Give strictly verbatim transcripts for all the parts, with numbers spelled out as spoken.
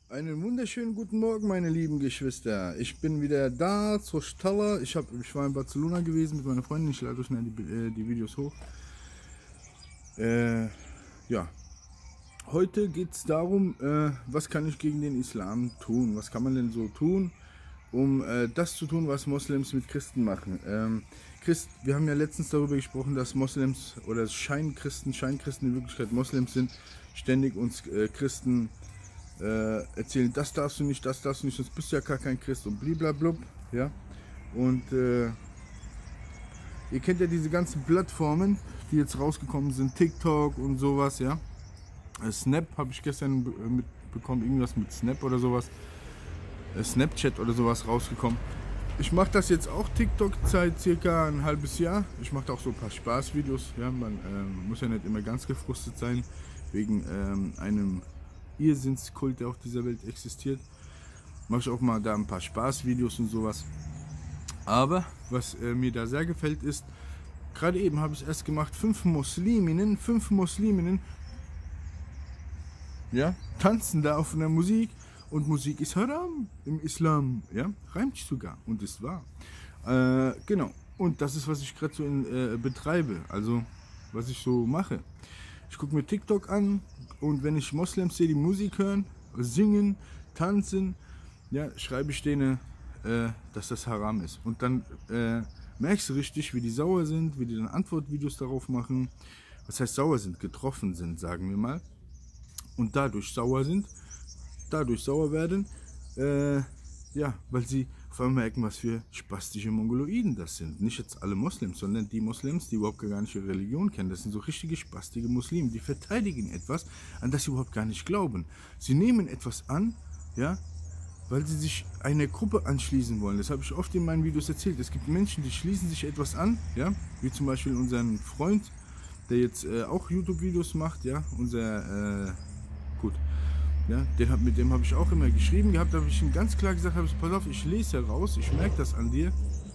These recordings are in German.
Einen wunderschönen guten Morgen, meine lieben Geschwister. Ich bin wieder da zur Stelle. Ich, hab, ich war in Barcelona gewesen mit meiner Freundin. Ich lade euch schnell die, äh, die Videos hoch. Äh, ja, heute geht es darum, äh, was kann ich gegen den Islam tun? Was kann man denn so tun, um äh, das zu tun, was Moslems mit Christen machen? Ähm, Christ, wir haben ja letztens darüber gesprochen, dass Moslems oder Scheinchristen, Scheinchristen in Wirklichkeit Moslems sind, ständig uns äh, Christen Äh, erzählen, das darfst du nicht, das darfst du nicht, sonst bist du ja gar kein Christ und bliblablub, ja. Und äh, ihr kennt ja diese ganzen Plattformen, die jetzt rausgekommen sind, TikTok und sowas, ja. Äh, Snap habe ich gestern mitbekommen, irgendwas mit Snap oder sowas, äh, Snapchat oder sowas rausgekommen. Ich mache das jetzt auch TikTok seit circa ein halbes Jahr. Ich mache auch so ein paar Spaßvideos, ja. Man äh, muss ja nicht immer ganz gefrustet sein wegen ähm, einem Irrsinnskult, der auf dieser Welt existiert. Mache ich auch mal da ein paar Spaßvideos und sowas. Aber was äh, mir da sehr gefällt ist, gerade eben habe ich es erst gemacht, fünf Musliminnen, fünf Musliminnen, ja, tanzen da auf einer Musik und Musik ist haram im Islam, ja, reimt sich sogar und ist wahr. Äh, genau, und das ist, was ich gerade so in, äh, betreibe, also was ich so mache. Ich gucke mir TikTok an und wenn ich Moslems sehe, die Musik hören, singen, tanzen, ja, schreibe ich denen, äh, dass das haram ist. Und dann äh, merkst du richtig, wie die sauer sind, wie die dann Antwortvideos darauf machen. Was heißt sauer sind? Getroffen sind, sagen wir mal. Und dadurch sauer sind, dadurch sauer werden, äh, ja, weil sie auf einmal merken, was für spastische Mongoloiden das sind. Nicht jetzt alle Moslems, sondern die Moslems, die überhaupt gar nicht ihre Religion kennen. Das sind so richtige spastige Muslime, die verteidigen etwas, an das sie überhaupt gar nicht glauben. Sie nehmen etwas an, ja, weil sie sich einer Gruppe anschließen wollen. Das habe ich oft in meinen Videos erzählt. Es gibt Menschen, die schließen sich etwas an, ja, wie zum Beispiel unseren Freund, der jetzt äh, auch YouTube-Videos macht, ja, unser, äh, gut, ja, den hab, mit dem habe ich auch immer geschrieben gehabt, da habe ich ihm ganz klar gesagt, ich, pass auf, ich lese heraus, ich merke das an dir,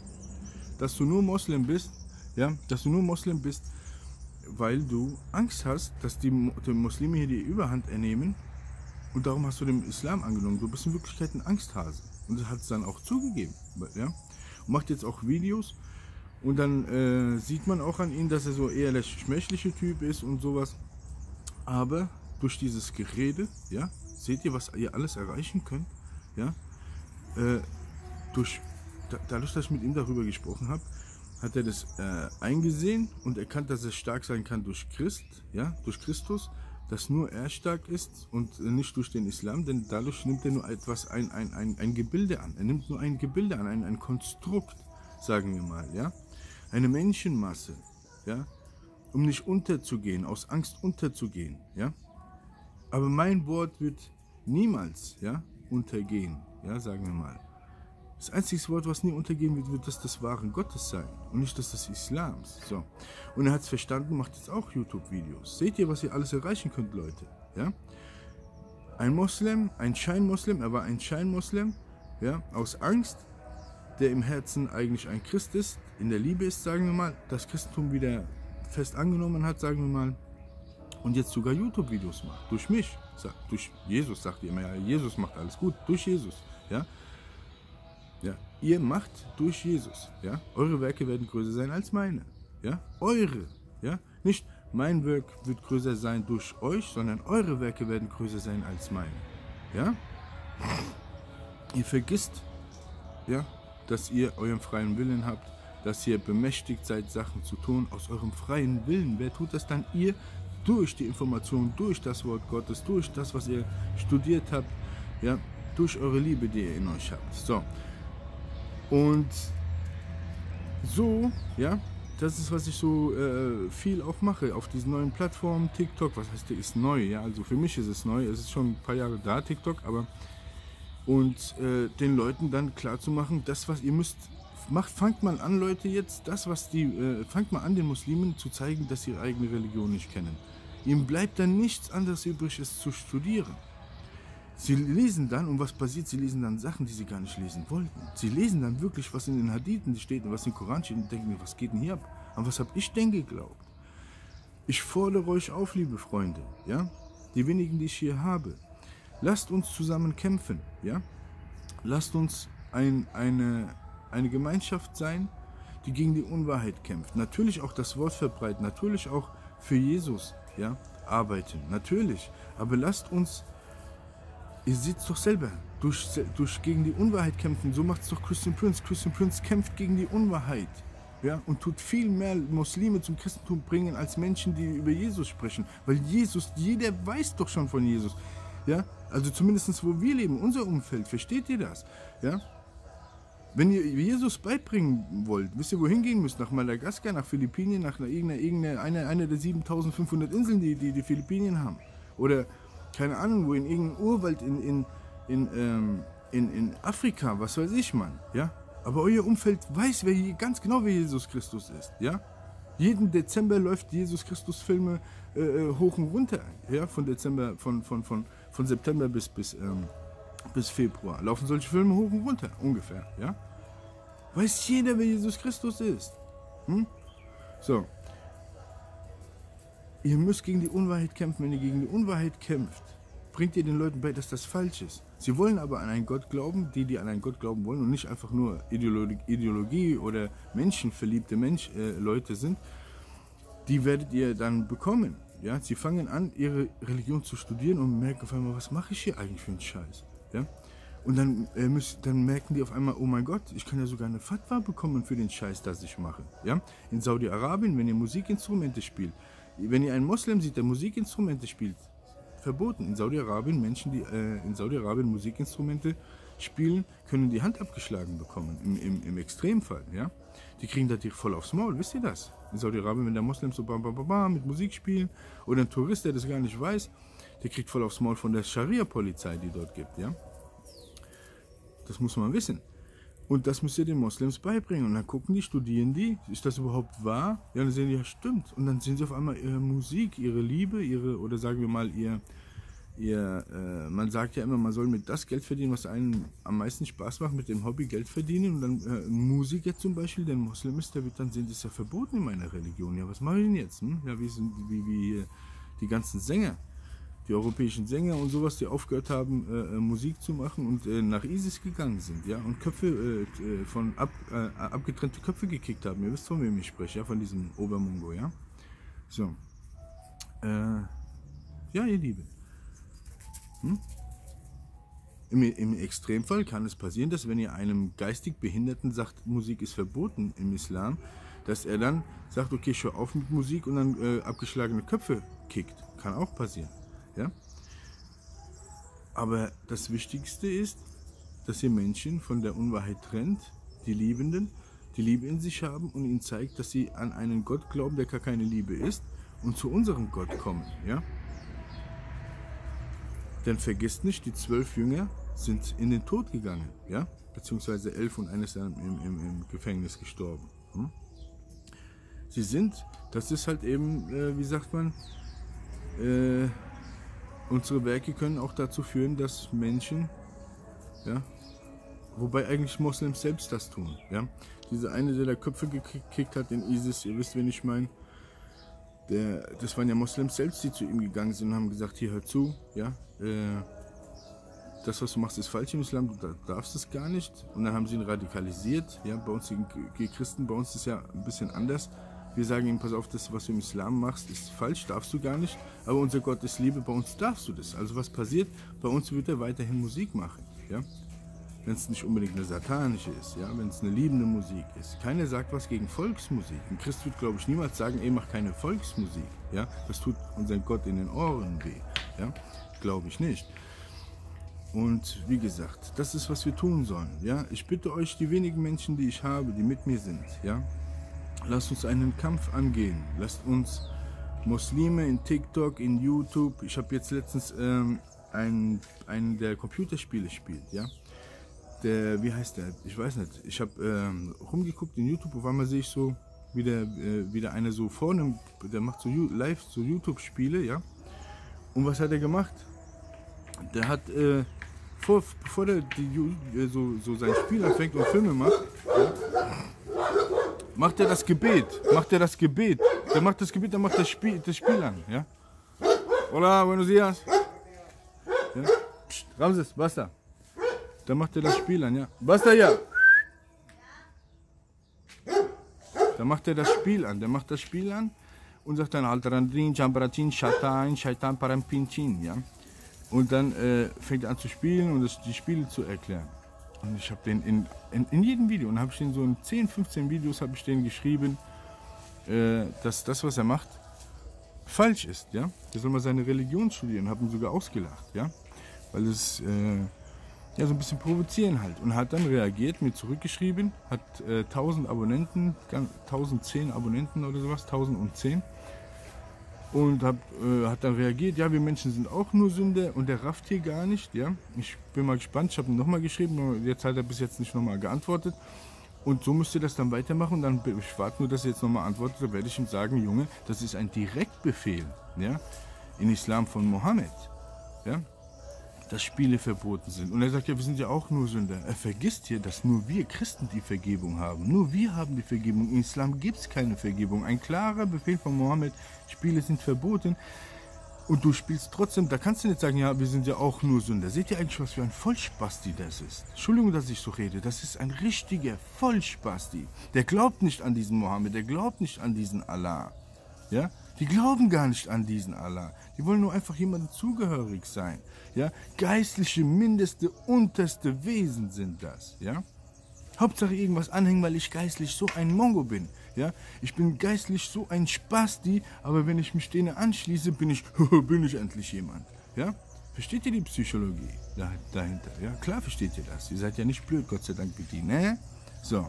dass du nur Moslem bist, ja, dass du nur Moslem bist, weil du Angst hast, dass die, die Muslime hier die Überhand ernehmen und darum hast du dem Islam angenommen. Du bist in Wirklichkeit ein Angsthase und das hat es dann auch zugegeben, ja, und macht jetzt auch Videos und dann äh, sieht man auch an ihm, dass er so eher der schmächliche Typ ist und sowas, aber durch dieses Gerede, ja, seht ihr, was ihr alles erreichen könnt? Ja? Äh, durch, da, dadurch, dass ich mit ihm darüber gesprochen habe, hat er das äh, eingesehen und erkannt, dass er stark sein kann durch Christ, ja, durch Christus, dass nur er stark ist und äh, nicht durch den Islam, denn dadurch nimmt er nur etwas, ein, ein, ein, ein Gebilde an. Er nimmt nur ein Gebilde an, ein, ein Konstrukt, sagen wir mal, ja, eine Menschenmasse, ja, um nicht unterzugehen, aus Angst unterzugehen, ja. Aber mein Wort wird niemals, ja, untergehen, ja, sagen wir mal. Das einzige Wort, was nie untergehen wird, wird das des wahren Gottes sein und nicht das des Islams. So. Und er hat es verstanden, macht jetzt auch YouTube-Videos. Seht ihr, was ihr alles erreichen könnt, Leute? Ja? Ein Moslem, ein Scheinmoslem, er war ein Scheinmoslem, ja, aus Angst, der im Herzen eigentlich ein Christ ist, in der Liebe ist, sagen wir mal, das Christentum wieder fest angenommen hat, sagen wir mal, und jetzt sogar YouTube-Videos macht, durch mich, durch Jesus, sagt ihr immer, ja, Jesus macht alles gut, durch Jesus, ja, ja, ihr macht durch Jesus, ja, eure Werke werden größer sein als meine, ja, eure, ja, nicht mein Werk wird größer sein durch euch, sondern eure Werke werden größer sein als meine, ja, ihr vergisst, ja, dass ihr euren freien Willen habt, dass ihr bemächtigt seid, Sachen zu tun, aus eurem freien Willen, wer tut das dann? Ihr, durch die Information, durch das Wort Gottes, durch das, was ihr studiert habt, ja, durch eure Liebe, die ihr in euch habt. So. Und so, ja, das ist, was ich so äh, viel auch mache auf diesen neuen Plattformen. TikTok, was heißt, der ist neu, ja, also für mich ist es neu, es ist schon ein paar Jahre da, TikTok, aber und äh, den Leuten dann klar zu machen, das, was ihr müsst, macht, fangt mal an, Leute, jetzt, das, was die, äh, fangt mal an, den Muslimen zu zeigen, dass sie ihre eigene Religion nicht kennen. Ihnen bleibt dann nichts anderes übrig, es zu studieren. Sie lesen dann, und was passiert? Sie lesen dann Sachen, die sie gar nicht lesen wollten. Sie lesen dann wirklich, was in den Hadithen steht und was im Koran steht und denken, was geht denn hier ab? An was habe ich denn geglaubt? Ich fordere euch auf, liebe Freunde, ja, die wenigen, die ich hier habe, lasst uns zusammen kämpfen, ja? Lasst uns ein, eine, eine Gemeinschaft sein, die gegen die Unwahrheit kämpft. Natürlich auch das Wort verbreiten, natürlich auch für Jesus, ja, arbeiten, natürlich. Aber lasst uns, ihr seht es doch selber, durch, durch gegen die Unwahrheit kämpfen, so macht es doch Christian Prince. Christian Prince kämpft gegen die Unwahrheit, ja, und tut viel mehr Muslime zum Christentum bringen, als Menschen, die über Jesus sprechen. Weil Jesus, jeder weiß doch schon von Jesus, ja, also zumindest wo wir leben, unser Umfeld, versteht ihr das, ja? Wenn ihr Jesus beibringen wollt, wisst ihr, wohin gehen müsst? Nach Madagaskar, nach Philippinen, nach irgendeiner, irgendeiner eine, eine der siebentausendfünfhundert Inseln, die, die die Philippinen haben. Oder, keine Ahnung, wo in irgendeinem Urwald in, in, in, ähm, in, in Afrika, was weiß ich, Mann, ja? Aber euer Umfeld weiß wer hier, ganz genau, wer Jesus Christus ist, ja? Jeden Dezember läuft Jesus Christus Filme äh, hoch und runter, ja? Von Dezember, von, von, von, von September bis, bis, ähm, bis Februar laufen solche Filme hoch und runter, ungefähr, ja? Weiß jeder, wer Jesus Christus ist. Hm? So. Ihr müsst gegen die Unwahrheit kämpfen. Wenn ihr gegen die Unwahrheit kämpft, bringt ihr den Leuten bei, dass das falsch ist. Sie wollen aber an einen Gott glauben, die, die an einen Gott glauben wollen und nicht einfach nur Ideologie, Ideologie oder menschenverliebte Mensch, äh, Leute sind, die werdet ihr dann bekommen. Ja? Sie fangen an, ihre Religion zu studieren und merken auf einmal, was mache ich hier eigentlich für einen Scheiß? Ja? Und dann, äh, müssen, dann merken die auf einmal, oh mein Gott, ich kann ja sogar eine Fatwa bekommen für den Scheiß, das ich mache. Ja? In Saudi-Arabien, wenn ihr Musikinstrumente spielt, wenn ihr einen Moslem seht, der Musikinstrumente spielt, verboten. In Saudi-Arabien, Menschen, die äh, in Saudi-Arabien Musikinstrumente spielen, können die Hand abgeschlagen bekommen, im, im, im Extremfall. Ja? Die kriegen da voll aufs Maul, wisst ihr das? In Saudi-Arabien, wenn der Moslem so bam, bam, bam, bam, mit Musik spielt, oder ein Tourist, der das gar nicht weiß, der kriegt voll aufs Maul von der Scharia-Polizei, die dort gibt. Ja? Das muss man wissen. Und das müsst ihr den Moslems beibringen. Und dann gucken die, studieren die, ist das überhaupt wahr? Ja, dann sehen die, ja, stimmt. Und dann sehen sie auf einmal ihre Musik, ihre Liebe, ihre, oder sagen wir mal, ihr, ihr äh, man sagt ja immer, man soll mit das Geld verdienen, was einem am meisten Spaß macht, mit dem Hobby Geld verdienen. Und dann äh, ein Musiker zum Beispiel, der ein Moslem ist, der wird dann sehen, das ist ja verboten in meiner Religion. Ja, was mache ich denn jetzt? Hm? Ja, wie sind wie, wie die ganzen Sänger. Die europäischen Sänger und sowas, die aufgehört haben, äh, Musik zu machen und äh, nach ISIS gegangen sind, ja, und Köpfe, äh, von ab, äh, abgetrennte Köpfe gekickt haben. Ihr wisst, von wem ich spreche, ja, von diesem Obermongo, ja. So. Äh, ja, ihr Lieben. Hm? Im, Im Extremfall kann es passieren, dass wenn ihr einem geistig Behinderten sagt, Musik ist verboten im Islam, dass er dann sagt, okay, ich höre auf mit Musik und dann äh, abgeschlagene Köpfe kickt. Kann auch passieren. Ja? Aber das Wichtigste ist, dass ihr Menschen von der Unwahrheit trennt, die Liebenden, die Liebe in sich haben und ihnen zeigt, dass sie an einen Gott glauben, der gar keine Liebe ist und zu unserem Gott kommen. Ja? Denn vergesst nicht, die zwölf Jünger sind in den Tod gegangen, ja? Beziehungsweise elf und eines ist im, im, im Gefängnis gestorben. Hm? Sie sind, das ist halt eben, äh, wie sagt man, äh, unsere Werke können auch dazu führen, dass Menschen, ja, wobei eigentlich Moslems selbst das tun, ja. Dieser eine, der da Köpfe gekickt hat in ISIS, ihr wisst, wen ich meine, der, das waren ja Moslems selbst, die zu ihm gegangen sind und haben gesagt, hier, hör zu, ja, äh, das, was du machst, ist falsch im Islam, du darfst es gar nicht. Und dann haben sie ihn radikalisiert, ja, bei uns, die, die Christen, bei uns ist es ja ein bisschen anders. Wir sagen ihm, pass auf, das, was du im Islam machst, ist falsch, darfst du gar nicht. Aber unser Gott ist Liebe, bei uns darfst du das. Also was passiert? Bei uns wird er weiterhin Musik machen. Ja? Wenn es nicht unbedingt eine satanische ist, ja? Wenn es eine liebende Musik ist. Keiner sagt was gegen Volksmusik. Ein Christ wird, glaube ich, niemals sagen, ey, mach keine Volksmusik. Ja? Das tut unseren Gott in den Ohren weh. Ja? Glaube ich nicht. Und wie gesagt, das ist, was wir tun sollen. Ja? Ich bitte euch, die wenigen Menschen, die ich habe, die mit mir sind, ja? Lasst uns einen Kampf angehen. Lasst uns Muslime in TikTok, in YouTube. Ich habe jetzt letztens ähm, einen, einen, der Computerspiele spielt, ja. Der, wie heißt der? Ich weiß nicht. Ich habe ähm, rumgeguckt in YouTube. Auf einmal sehe ich so, wie der, äh, wieder eine so vorne, der macht so live so YouTube-Spiele, ja. Und was hat er gemacht? Der hat äh, vor, bevor der die, so, so sein Spiel anfängt und Filme macht, ja, macht er das Gebet, macht er das Gebet, der macht das Gebet, dann macht das Spiel, das Spiel an, ja. Hola, buenos días. Ja? Ramses, basta. Da macht er das Spiel an, ja. Basta, ja. Da macht er das Spiel an. Der macht das Spiel an und sagt dann Altarandrin, Jambratin, Shaitan, Shaitan, Parampintin, ja. Und dann äh, fängt er an zu spielen und das, die Spiele zu erklären. Und ich habe den in, in, in jedem Video, und habe ich den so in zehn, fünfzehn Videos habe ich den geschrieben, äh, dass das, was er macht, falsch ist, ja. Der soll mal seine Religion studieren, habe ihn sogar ausgelacht, ja. Weil es äh, ja so ein bisschen provozieren halt. Und hat dann reagiert, mir zurückgeschrieben, hat äh, tausend Abonnenten, tausendzehn Abonnenten oder sowas, tausendzehn. Und hab, äh, hat dann reagiert, ja, wir Menschen sind auch nur Sünder und der rafft hier gar nicht, ja. Ich bin mal gespannt, ich habe ihm nochmal geschrieben, jetzt hat er bis jetzt nicht nochmal geantwortet. Und so müsst ihr das dann weitermachen und dann, ich warte nur, dass er jetzt nochmal antwortet, da werde ich ihm sagen, Junge, das ist ein Direktbefehl, ja, in Islam von Mohammed, ja, dass Spiele verboten sind. Und er sagt, ja, wir sind ja auch nur Sünder. Er vergisst hier, dass nur wir Christen die Vergebung haben. Nur wir haben die Vergebung. Im Islam gibt es keine Vergebung. Ein klarer Befehl von Mohammed, Spiele sind verboten. Und du spielst trotzdem, da kannst du nicht sagen, ja, wir sind ja auch nur Sünder. Seht ihr eigentlich, was für ein Vollspasti das ist? Entschuldigung, dass ich so rede. Das ist ein richtiger Vollspasti. Der glaubt nicht an diesen Mohammed, der glaubt nicht an diesen Allah. Ja? Die glauben gar nicht an diesen Allah. Die wollen nur einfach jemandem zugehörig sein. Ja? Geistliche, mindeste, unterste Wesen sind das. Ja? Hauptsache irgendwas anhängen, weil ich geistlich so ein Mongo bin. Ja? Ich bin geistlich so ein Spasti, aber wenn ich mich denen anschließe, bin ich, bin ich endlich jemand. Ja? Versteht ihr die Psychologie dahinter? Ja? Klar versteht ihr das. Ihr seid ja nicht blöd, Gott sei Dank mit ihnen. Ne? So.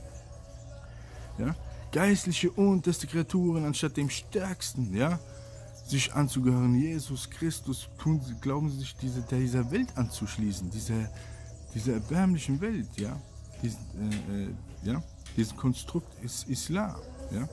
Ja? Geistliche unterste Kreaturen anstatt dem Stärksten, ja, sich anzugehören, Jesus Christus, tun sie, glauben sie sich diese, dieser Welt anzuschließen, dieser, dieser erbärmlichen Welt, ja, diesen, äh, äh, ja, diesen Konstrukt ist Islam, ja.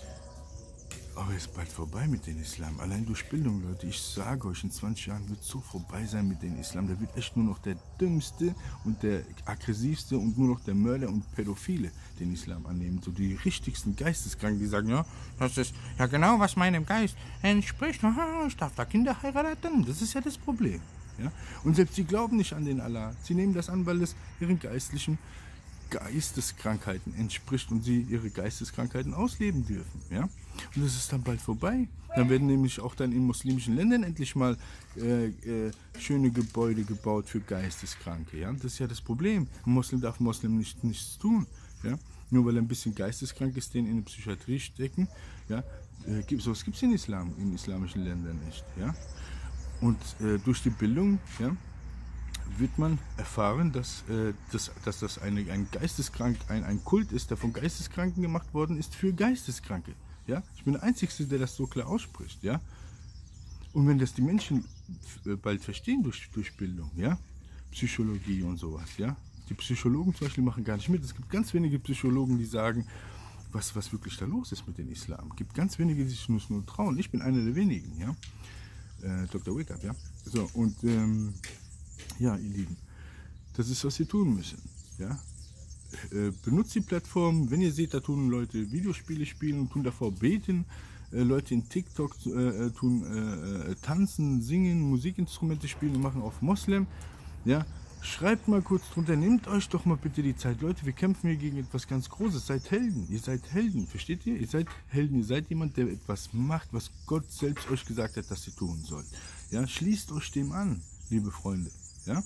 Aber es ist bald vorbei mit dem Islam. Allein durch Bildung, Leute. Ich sage euch, in zwanzig Jahren wird es so vorbei sein mit dem Islam. Da wird echt nur noch der Dümmste und der Aggressivste und nur noch der Mörder und Pädophile den Islam annehmen. So die richtigsten Geisteskranken, die sagen, ja, das ist ja genau, was meinem Geist entspricht. Ich darf da Kinder heiraten. Das ist ja das Problem. Ja? Und selbst sie glauben nicht an den Allah. Sie nehmen das an, weil es ihren geistlichen Geisteskrankheiten entspricht und sie ihre Geisteskrankheiten ausleben dürfen. Ja? Und das ist dann bald vorbei. Dann werden nämlich auch dann in muslimischen Ländern endlich mal äh, äh, schöne Gebäude gebaut für Geisteskranke. Ja? Das ist ja das Problem. Ein Muslim darf Muslim nicht, nichts tun. Ja? Nur weil er ein bisschen geisteskrank ist, den in die Psychiatrie stecken. Ja? Äh, gibt, sowas gibt es in Islam, in islamischen Ländern nicht. Ja? Und äh, durch die Bildung, ja, wird man erfahren, dass, äh, dass, dass das eine, ein Geisteskrank, ein, ein Kult ist, der von Geisteskranken gemacht worden ist für Geisteskranke. Ja? Ich bin der Einzige, der das so klar ausspricht. Ja? Und wenn das die Menschen bald verstehen durch, durch Bildung, ja? Psychologie und sowas, ja? Die Psychologen zum Beispiel machen gar nicht mit. Es gibt ganz wenige Psychologen, die sagen, was, was wirklich da los ist mit dem Islam. Es gibt ganz wenige, die sich nur, nur trauen. Ich bin einer der wenigen, ja? Äh, Doktor Wake Up, ja? So, und ähm, ja, ihr Lieben, das ist, was ihr tun müssen. Ja? Äh, benutzt die Plattform, wenn ihr seht, da tun Leute Videospiele spielen und tun davor beten, äh, Leute in TikTok äh, tun äh, tanzen, singen, Musikinstrumente spielen und machen auf Moslem. Ja? Schreibt mal kurz drunter, nehmt euch doch mal bitte die Zeit. Leute, wir kämpfen hier gegen etwas ganz Großes. Seid Helden, ihr seid Helden, versteht ihr? Ihr seid Helden, ihr seid jemand, der etwas macht, was Gott selbst euch gesagt hat, dass ihr tun sollt. Ja? Schließt euch dem an, liebe Freunde. Ja?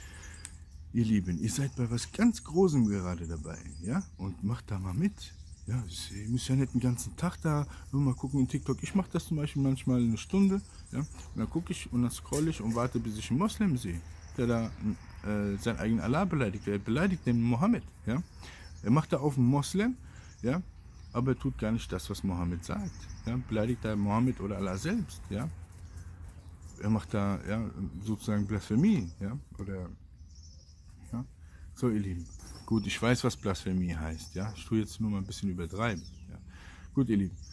Ihr Lieben, ihr seid bei was ganz Großem gerade dabei, ja? Und macht da mal mit. Ja, ihr müsst ja nicht den ganzen Tag da nur mal gucken in TikTok. Ich mache das zum Beispiel manchmal eine Stunde, ja? Und dann gucke ich und dann scrolle ich und warte, bis ich einen Moslem sehe, der da äh, seinen eigenen Allah beleidigt. Er beleidigt den Mohammed, ja? Er macht da auf einen Moslem, ja? Aber er tut gar nicht das, was Mohammed sagt. Ja? Beleidigt da Mohammed oder Allah selbst, ja? Er macht da ja, sozusagen Blasphemie, ja, oder, ja, so ihr Lieben, gut, ich weiß, was Blasphemie heißt, ja, ich tue jetzt nur mal ein bisschen übertreiben, ja, gut, ihr Lieben,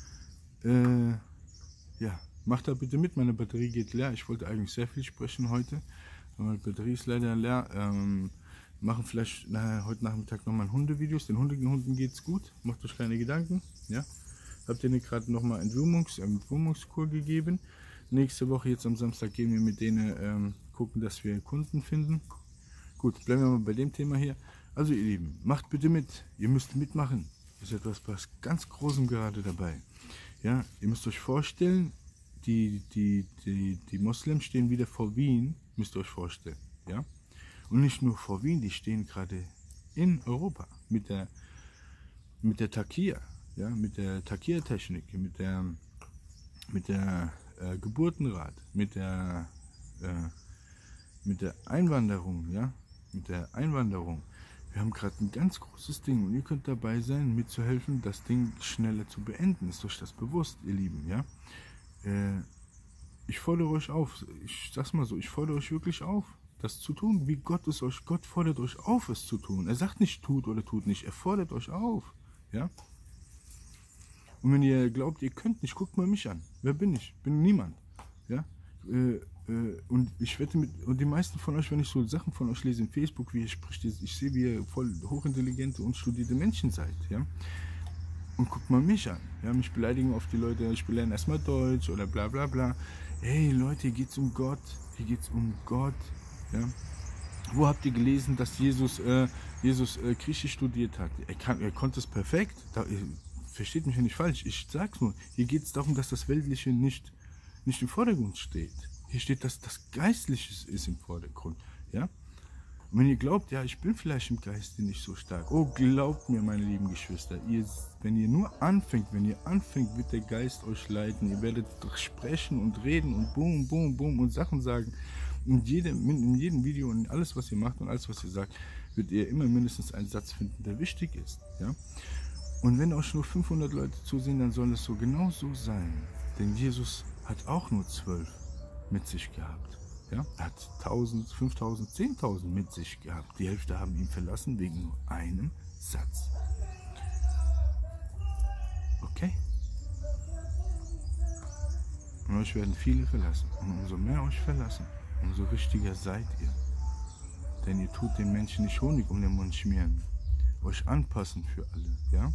äh, ja, macht da bitte mit, meine Batterie geht leer, ich wollte eigentlich sehr viel sprechen heute, aber meine Batterie ist leider leer, ähm, machen vielleicht na, heute Nachmittag nochmal Hundevideos, den Hunden, Hunden geht's gut, macht euch keine Gedanken, ja, habt ihr mir gerade nochmal Entwurmungs, Entwurmungskur gegeben. Nächste Woche, jetzt am Samstag, gehen wir mit denen ähm, gucken, dass wir Kunden finden. Gut, bleiben wir mal bei dem Thema hier. Also ihr Lieben, macht bitte mit. Ihr müsst mitmachen. Ist etwas was ganz Großem gerade dabei. Ja, ihr müsst euch vorstellen, die, die, die, die Moslems stehen wieder vor Wien, müsst ihr euch vorstellen. Ja? Und nicht nur vor Wien, die stehen gerade in Europa mit der, mit der Takia, ja, mit der Takia-Technik, mit der, mit der äh, Geburtenrat, mit der, äh, mit der Einwanderung, ja, mit der Einwanderung. Wir haben gerade ein ganz großes Ding und ihr könnt dabei sein, mitzuhelfen, das Ding schneller zu beenden. Ist euch das bewusst, ihr Lieben, ja? Äh, ich fordere euch auf, ich sag's mal so, ich fordere euch wirklich auf, das zu tun, wie Gott es euch, Gott fordert euch auf, es zu tun. Er sagt nicht, tut oder tut nicht, er fordert euch auf, ja? Und wenn ihr glaubt, ihr könnt nicht, guckt mal mich an. Wer bin ich? Bin niemand, ja? Äh, Und ich wette mit, und die meisten von euch, wenn ich so Sachen von euch lese in Facebook, wie ihr spricht, ich sehe, wie ihr voll hochintelligente und studierte Menschen seid, ja. Und guckt mal mich an, ja, mich beleidigen oft die Leute, ich lerne erstmal Deutsch oder bla bla bla. Hey Leute, hier geht's um Gott, hier geht's um Gott, ja. Wo habt ihr gelesen, dass Jesus, äh, Jesus äh, Griechisch studiert hat? Er, kann, er konnte es perfekt, da, versteht mich ja nicht falsch, ich sag's nur, hier geht es darum, dass das Weltliche nicht, nicht im Vordergrund steht. Hier steht, dass das Geistliche ist im Vordergrund, ja. Und wenn ihr glaubt, ja, ich bin vielleicht im Geiste nicht so stark, oh, glaubt mir, meine lieben Geschwister, ihr, wenn ihr nur anfängt, wenn ihr anfängt, wird der Geist euch leiten. Ihr werdet sprechen und reden und boom, boom, boom und Sachen sagen. In jedem, in jedem Video und alles, was ihr macht und alles, was ihr sagt, wird ihr immer mindestens einen Satz finden, der wichtig ist, ja. Und wenn euch nur fünfhundert Leute zusehen, dann soll es so genau so sein. Denn Jesus hat auch nur zwölf mit sich gehabt. Ja? Er hat tausend, fünftausend, zehntausend mit sich gehabt. Die Hälfte haben ihn verlassen wegen nur einem Satz. Okay? Und euch werden viele verlassen. Und umso mehr euch verlassen, umso richtiger seid ihr. Denn ihr tut den Menschen nicht Honig um den Mund schmieren. Euch anpassen für alle. Ja?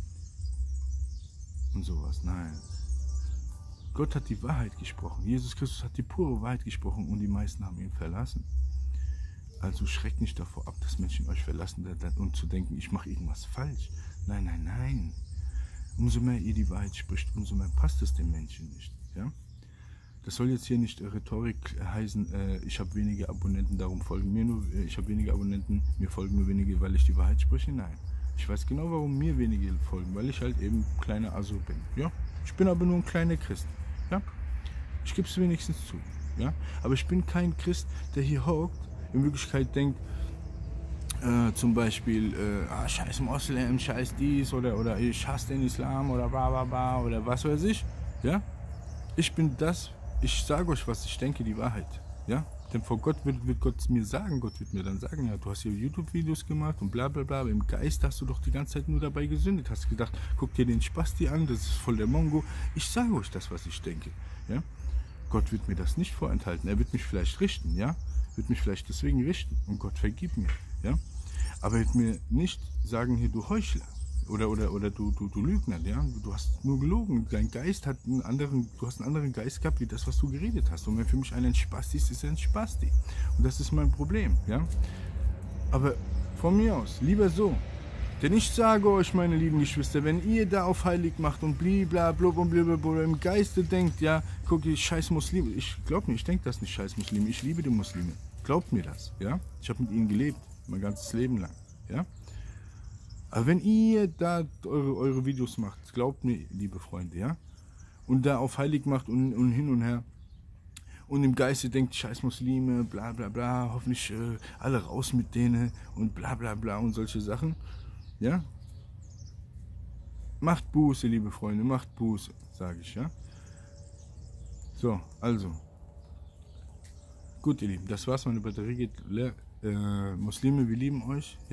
Und sowas. Nein. Gott hat die Wahrheit gesprochen. Jesus Christus hat die pure Wahrheit gesprochen und die meisten haben ihn verlassen. Also schreckt nicht davor ab, dass Menschen euch verlassen und zu denken, ich mache irgendwas falsch. Nein, nein, nein. Umso mehr ihr die Wahrheit spricht, umso mehr passt es den Menschen nicht. Ja? Das soll jetzt hier nicht Rhetorik heißen, äh, ich habe wenige Abonnenten, darum folgen mir nur, äh, ich habe wenige Abonnenten, mir folgen nur wenige, weil ich die Wahrheit spreche. Nein. Ich weiß genau, warum mir wenige folgen, weil ich halt eben kleiner Aso bin. Ja? Ich bin aber nur ein kleiner Christ. Ja? Ich gebe es wenigstens zu. Ja? Aber ich bin kein Christ, der hier hockt, in Wirklichkeit denkt, äh, zum Beispiel, äh, ah, scheiß Moslem, scheiß dies, oder, oder ich hasse den Islam, oder bla bla bla, oder was weiß ich. Ja? Ich bin das, ich sage euch, was ich denke, die Wahrheit. Ja? Denn vor Gott wird, wird Gott mir sagen, Gott wird mir dann sagen, ja, du hast hier YouTube-Videos gemacht und bla bla bla, aber im Geist hast du doch die ganze Zeit nur dabei gesündigt, hast gedacht, guck dir den Spasti an, das ist voll der Mongo. Ich sage euch das, was ich denke, ja. Gott wird mir das nicht vorenthalten, er wird mich vielleicht richten, ja, wird mich vielleicht deswegen richten und Gott vergib mir, ja. Aber er wird mir nicht sagen, hier, du Heuchler. Oder, oder, oder du, du, du Lügner, ja? Du hast nur gelogen. Dein Geist hat einen anderen, du hast einen anderen Geist gehabt, wie das, was du geredet hast. Und wenn für mich einer ein Spasti ist, ist er ein Spasti. Und das ist mein Problem, ja? Aber von mir aus, lieber so. Denn ich sage euch, meine lieben Geschwister, wenn ihr da auf heilig macht und bliblablub und blablabla im Geiste denkt, ja, guck, ich scheiß Muslime. Ich glaub mir, ich denke das nicht, scheiß Muslime. Ich liebe die Muslime. Glaubt mir das, ja? Ich habe mit ihnen gelebt, mein ganzes Leben lang, ja? Aber wenn ihr da eure, eure Videos macht, glaubt mir, liebe Freunde, ja, und da auf heilig macht und, und hin und her und im Geiste denkt, scheiß Muslime, bla bla bla, hoffentlich äh, alle raus mit denen und bla bla bla und solche Sachen, ja, macht Buße, liebe Freunde, macht Buße, sage ich, ja. So, also, gut, ihr Lieben, das war's, meine Batterie geht leer. Äh, Muslime, wir lieben euch.